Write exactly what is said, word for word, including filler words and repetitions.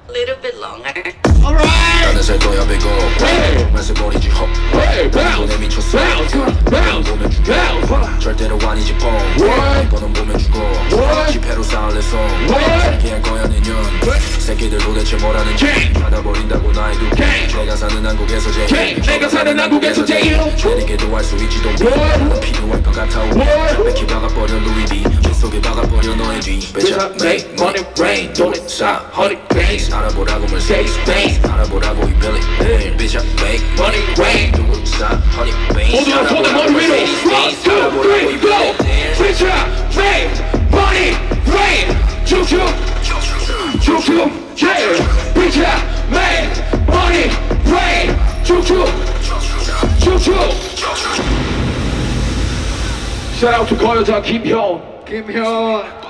little bit longer. 나는 살 거야 배고 정말 버리지 헛 너네 미쳤어 넌 보면 죽여 절대로 아니지 뻥 이번은 보면 죽어 지폐로 쌓을래 성 살게 할 거야 내년 새끼들 도대체 뭐라는지 받아버린다고 나의 두 내가 사는 한국에서 제일 내가 사는 한국에서 제일 내리게도 할 수 있지 don't be 나는 필요할 것 같아 백히 박아버려 루이비 내 속에 박아버려 너의 뒤 Bitch I make money rain don't it stop honey base 알아보라고 Mercedes 알아보라고 이 Billy Bitch I make money rain don't it stop honey base 모두가 손을 머리 위로 one, two, three, go Bitch I make money rain 쭉쭉 쭉쭉 yeah Bitch I make money rain 쭉쭉 쭉쭉 Shout out to 거여자 김현 김현